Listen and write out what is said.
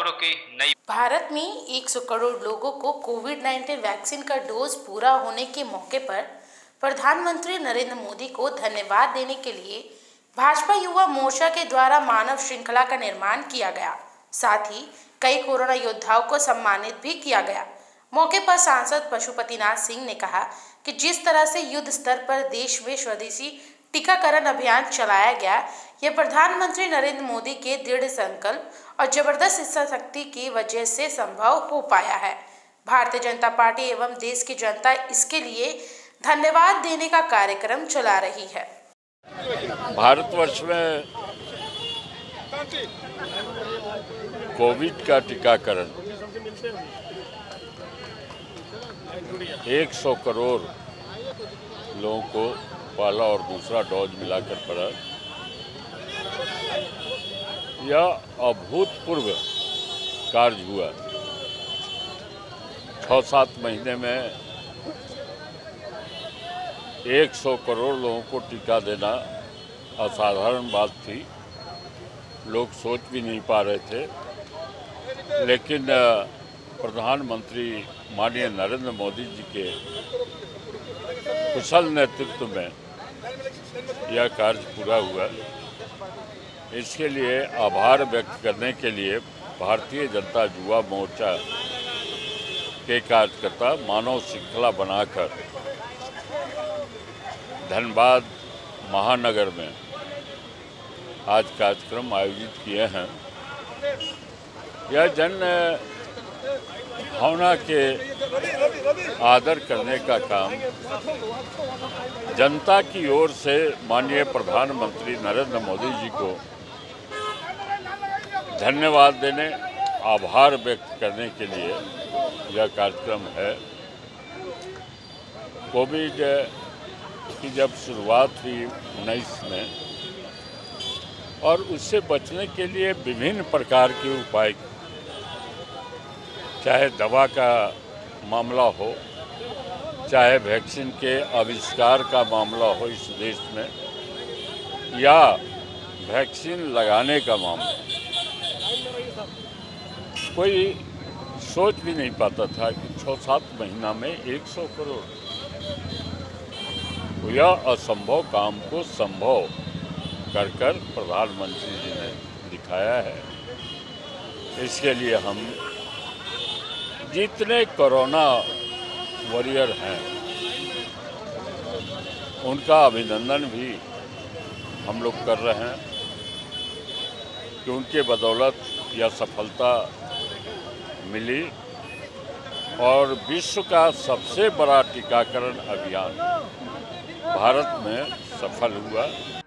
खबरों की नई। भारत में 100 करोड़ लोगों को कोविड-19 वैक्सीन का डोज पूरा होने के मौके पर प्रधानमंत्री नरेंद्र मोदी को धन्यवाद देने के लिए भाजपा युवा मोर्चा के द्वारा मानव श्रृंखला का निर्माण किया गया। साथ ही कई कोरोना योद्धाओं को सम्मानित भी किया गया। मौके पर सांसद पशुपतिनाथ सिंह ने कहा कि जिस तरह से युद्ध स्तर पर देश में स्वदेशी टीकाकरण अभियान चलाया गया, यह प्रधानमंत्री नरेंद्र मोदी के दृढ़ संकल्प और जबरदस्त इच्छा शक्ति की वजह से संभव हो पाया है। भारतीय जनता पार्टी एवं देश की जनता इसके लिए धन्यवाद देने का कार्यक्रम चला रही है। भारतवर्ष में कोविड का टीकाकरण 100 करोड़ लोगों को पहला और दूसरा डोज मिलाकर पड़ा। यह अभूतपूर्व कार्य हुआ। 6-7 महीने में 100 करोड़ लोगों को टीका देना असाधारण बात थी। लोग सोच भी नहीं पा रहे थे, लेकिन प्रधानमंत्री माननीय नरेंद्र मोदी जी के कुशल नेतृत्व में यह कार्य पूरा हुआ। इसके लिए आभार व्यक्त करने के लिए भारतीय जनता युवा मोर्चा के कार्यकर्ता मानव श्रृंखला बनाकर धनबाद महानगर में आज कार्यक्रम आयोजित किए हैं। यह जन भावना के आदर करने का काम जनता की ओर से माननीय प्रधानमंत्री नरेंद्र मोदी जी को धन्यवाद देने, आभार व्यक्त करने के लिए यह कार्यक्रम है। कोविड की जब शुरुआत हुई 19 में, और उससे बचने के लिए विभिन्न प्रकार के उपाय, चाहे दवा का मामला हो, चाहे वैक्सीन के आविष्कार का मामला हो इस देश में, या वैक्सीन लगाने का मामला, कोई सोच भी नहीं पाता था कि 6-7 महीना में 100 करोड़, यह असंभव काम को संभव कर प्रधानमंत्री जी ने दिखाया है। इसके लिए हम जितने कोरोना वॉरियर हैं उनका अभिनंदन भी हम लोग कर रहे हैं कि उनके बदौलत यह सफलता मिली और विश्व का सबसे बड़ा टीकाकरण अभियान भारत में सफल हुआ।